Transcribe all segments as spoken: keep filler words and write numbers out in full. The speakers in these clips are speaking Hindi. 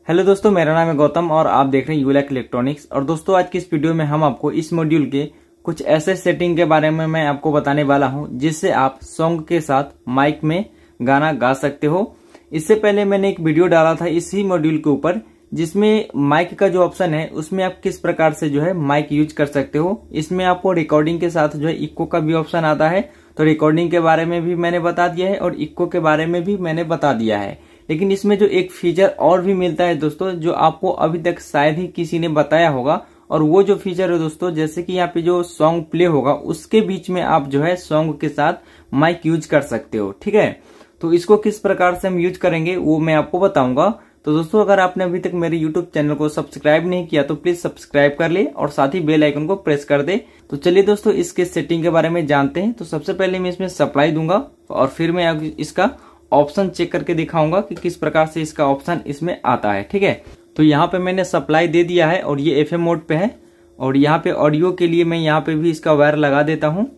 हेलो दोस्तों, मेरा नाम है गौतम और आप देख रहे हैं यूलैक इलेक्ट्रॉनिक्स। और दोस्तों आज की इस वीडियो में हम आपको इस मॉड्यूल के कुछ ऐसे सेटिंग के बारे में मैं आपको बताने वाला हूं जिससे आप सॉन्ग के साथ माइक में गाना गा सकते हो। इससे पहले मैंने एक वीडियो डाला था इसी मॉड्यूल के ऊपर जिसमें माइक का जो ऑप्शन है उसमें आप किस प्रकार से जो है माइक यूज कर सकते हो। इसमें आपको रिकॉर्डिंग के साथ जो है इक्को का भी ऑप्शन आता है, तो रिकॉर्डिंग के बारे में भी मैंने बता दिया है और इक्को के बारे में भी मैंने बता दिया है। लेकिन इसमें जो एक फीचर और भी मिलता है दोस्तों, जो आपको अभी तक शायद ही किसी ने बताया होगा, और वो जो फीचर है दोस्तों, जैसे कि यहाँ पे जो सॉन्ग प्ले होगा उसके बीच में आप जो है सॉन्ग के साथ माइक यूज कर सकते हो। ठीक है, तो इसको किस प्रकार से हम यूज करेंगे वो मैं आपको बताऊंगा। तो दोस्तों अगर आपने अभी तक मेरे यूट्यूब चैनल को सब्सक्राइब नहीं किया तो प्लीज सब्सक्राइब कर ले और साथ ही बेल आइकन को प्रेस कर दे। तो चलिए दोस्तों इसके सेटिंग के बारे में जानते हैं। तो सबसे पहले मैं इसमें सप्लाई दूंगा और फिर मैं इसका ऑप्शन चेक करके दिखाऊंगा कि किस प्रकार से इसका ऑप्शन इसमें आता है। ठीक है, तो यहाँ पे मैंने सप्लाई दे दिया है और ये एफएम मोड पे है, और यहाँ पे ऑडियो के लिए मैं यहाँ पे भी इसका वायर लगा देता हूं।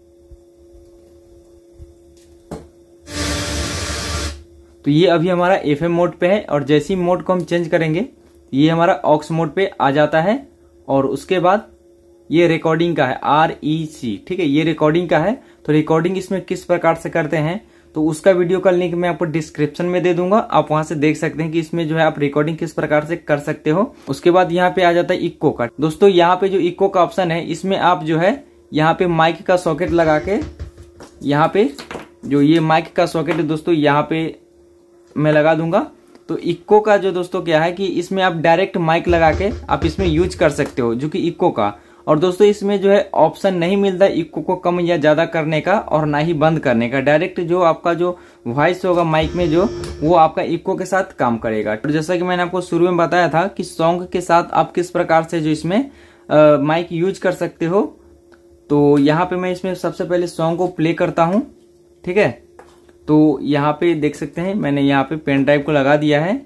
तो ये अभी हमारा एफएम मोड पे है और जैसे ही मोड को हम चेंज करेंगे ये हमारा ऑक्स मोड पे आ जाता है। और उसके बाद ये रिकॉर्डिंग का है, आर ई सी। ठीक है, ये रिकॉर्डिंग का है। तो रिकॉर्डिंग इसमें किस प्रकार से करते हैं तो उसका वीडियो का लिंक मैं आपको डिस्क्रिप्शन में दे दूंगा, आप वहां से देख सकते हैं कि इसमें जो है आप रिकॉर्डिंग किस प्रकार से कर सकते हो। उसके बाद यहाँ पे आ जाता है इक्को का। दोस्तों यहाँ पे जो इक्को का ऑप्शन है इसमें आप जो है यहाँ पे माइक का सॉकेट लगा के, यहाँ पे जो ये माइक का सॉकेट है दोस्तों यहाँ पे मैं लगा दूंगा। तो इक्को का जो दोस्तों क्या है कि इसमें आप डायरेक्ट माइक लगा के आप इसमें यूज कर सकते हो, जो कि इक्को का। और दोस्तों इसमें जो है ऑप्शन नहीं मिलता इक्को को कम या ज्यादा करने का और ना ही बंद करने का। डायरेक्ट जो आपका जो वॉइस होगा माइक में जो वो आपका इक्को के साथ काम करेगा। तो जैसा कि मैंने आपको शुरू में बताया था कि सॉन्ग के साथ आप किस प्रकार से जो इसमें आ, माइक यूज कर सकते हो। तो यहाँ पे मैं इसमें सबसे पहले सॉन्ग को प्ले करता हूँ। ठीक है, तो यहाँ पे देख सकते हैं मैंने यहाँ पे पेन ड्राइव को लगा दिया है।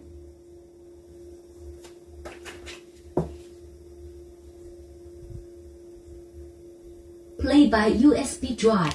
Play by U S B drive.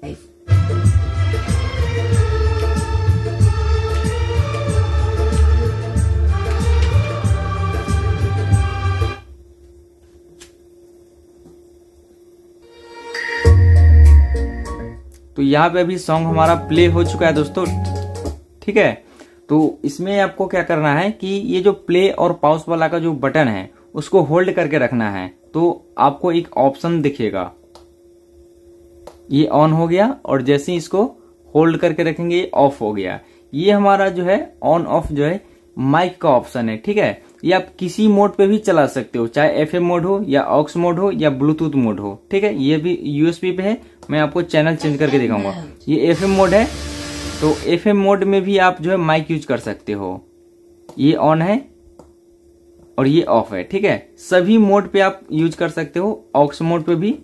तो यहाँ पे अभी सॉन्ग हमारा प्ले हो चुका है दोस्तों। ठीक है, तो इसमें आपको क्या करना है कि ये जो प्ले और पॉज वाला का जो बटन है उसको होल्ड करके रखना है। तो आपको एक ऑप्शन दिखेगा, ये ऑन हो गया, और जैसे ही इसको होल्ड करके रखेंगे ये ऑफ हो गया। ये हमारा जो है ऑन ऑफ जो है माइक का ऑप्शन है। ठीक है, ये आप किसी मोड पे भी चला सकते हो, चाहे एफएम मोड हो या ऑक्स मोड हो या ब्लूटूथ मोड हो। ठीक है, ये भी यूएसबी पे है, मैं आपको चैनल चेंज करके दिखाऊंगा। ये एफएम मोड है, तो एफएम मोड में भी आप जो है माइक यूज कर सकते हो। ये ऑन है और ये ऑफ है। ठीक है, सभी मोड पे आप यूज कर सकते हो, ऑक्स मोड पे भी।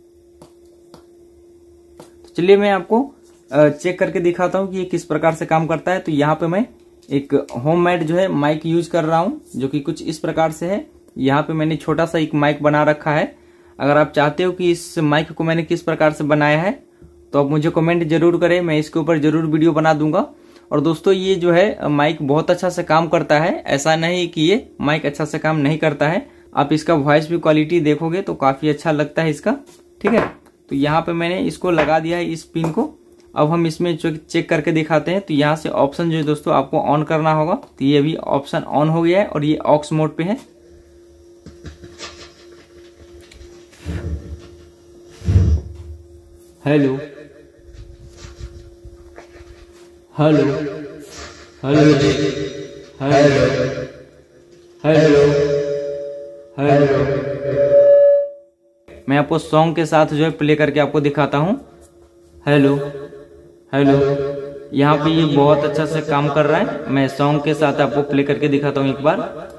चलिए मैं आपको चेक करके दिखाता हूं कि ये किस प्रकार से काम करता है। तो यहाँ पे मैं एक होममेड जो है माइक यूज कर रहा हूं, जो कि कुछ इस प्रकार से है। यहाँ पे मैंने छोटा सा एक माइक बना रखा है। अगर आप चाहते हो कि इस माइक को मैंने किस प्रकार से बनाया है तो आप मुझे कमेंट जरूर करें, मैं इसके ऊपर जरूर वीडियो बना दूंगा। और दोस्तों ये जो है माइक बहुत अच्छा से काम करता है, ऐसा नहीं कि ये माइक अच्छा से काम नहीं करता है। आप इसका वॉइस भी क्वालिटी देखोगे तो काफी अच्छा लगता है इसका। ठीक है, तो यहाँ पे मैंने इसको लगा दिया है इस पिन को। अब हम इसमें चेक करके दिखाते हैं। तो यहाँ से ऑप्शन जो है दोस्तों आपको ऑन करना होगा। तो ये भी ऑप्शन ऑन हो गया है और ये ऑक्स मोड पे है। Hello hello hello hello hello hello मैं आपको सॉन्ग के साथ जो है प्ले करके आपको दिखाता हूँ। हेलो हेलो, यहाँ पे ये बहुत अच्छा से काम कर रहा है। मैं सॉन्ग के साथ आपको प्ले करके दिखाता हूँ एक बार।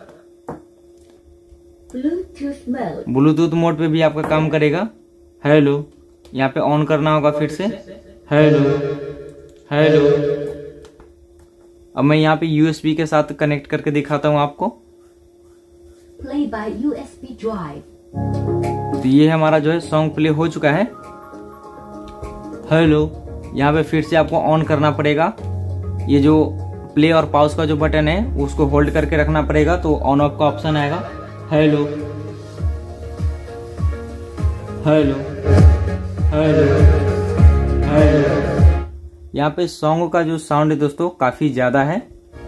Bluetooth mode. ब्लूटूथ मोड पे भी आपका काम करेगा। हेलो, यहाँ पे ऑन करना होगा फिर से। हेलो हेलो, अब मैं यहाँ पे यूएसबी के साथ कनेक्ट करके दिखाता हूँ आपको। Play by U S B drive. तो ये हमारा जो है सॉन्ग प्ले हो चुका है। हेलो, यहाँ पे फिर से आपको ऑन करना पड़ेगा। ये जो प्ले और पॉज का जो बटन है उसको होल्ड करके रखना पड़ेगा, तो ऑन ऑफ का ऑप्शन आएगा। Hello hello hello hello. यहाँ पे सॉन्ग का जो साउंड है दोस्तों काफी ज्यादा है।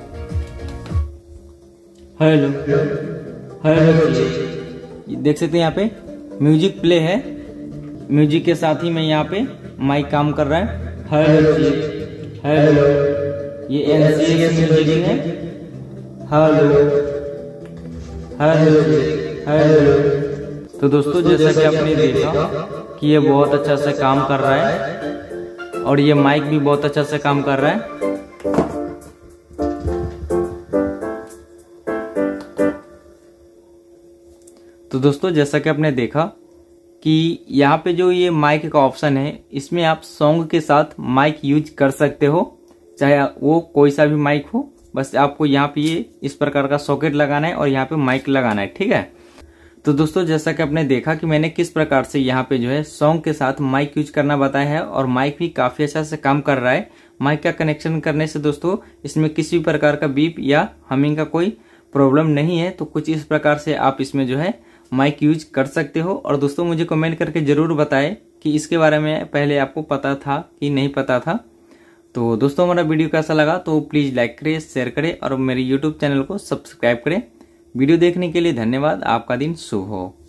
हेलो हेलो, देख सकते हैं यहाँ पे म्यूजिक प्ले है, म्यूजिक के साथ ही में यहाँ पे माइक काम कर रहा है। हेलो हेलो, ये एनसीएस म्यूजिक है। Hello hello hello. तो दोस्तों जैसा कि आपने देखा कि ये बहुत अच्छा से काम कर रहा है और ये माइक भी बहुत अच्छा से काम कर रहा है। तो दोस्तों जैसा कि आपने देखा कि यहाँ पे जो ये माइक का ऑप्शन है, इसमें आप सॉन्ग के साथ माइक यूज कर सकते हो, चाहे वो कोई सा भी माइक हो। बस आपको यहाँ पे ये इस प्रकार का सॉकेट लगाना है और यहाँ पे माइक लगाना है, ठीक है। तो दोस्तों जैसा कि आपने देखा कि मैंने किस प्रकार से यहाँ पे जो है सॉन्ग के साथ माइक यूज करना बताया है और माइक भी काफी अच्छा से काम कर रहा है। माइक का कनेक्शन करने से दोस्तों इसमें किसी भी प्रकार का बीप या हमिंग का कोई प्रॉब्लम नहीं है। तो कुछ इस प्रकार से आप इसमें जो है माइक यूज कर सकते हो। और दोस्तों मुझे कमेंट करके जरूर बताएं कि इसके बारे में पहले आपको पता था कि नहीं पता था। तो दोस्तों हमारा वीडियो कैसा लगा तो प्लीज लाइक करें, शेयर करें और मेरे यूट्यूब चैनल को सब्सक्राइब करें। वीडियो देखने के लिए धन्यवाद। आपका दिन शुभ हो।